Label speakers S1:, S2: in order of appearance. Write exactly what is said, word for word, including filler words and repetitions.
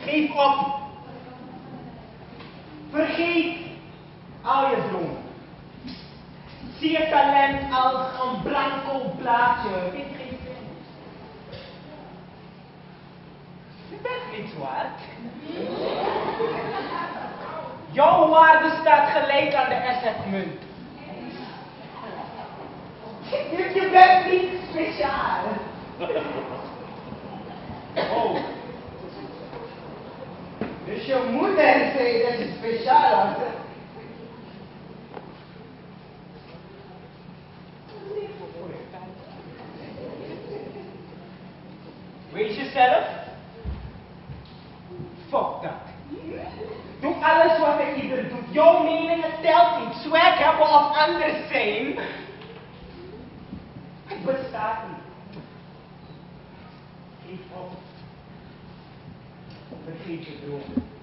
S1: Geef op. Vergeet al je dromen. Zie je talent als een blanco blaadje. Dit geen zin. Je bent niet zwart. Jouw waarde staat gelijk aan de assetmunt. Dus je bent niet speciaal. Oh. Dus je moeder zei dat je speciaal was. Weet jezelf? Fuck dat. Doe alles wat ik ieder doet. Jouw meningen telt niet. Swag hebben of anders zijn. Het bestaat niet. Geef op. Vergeet je droom.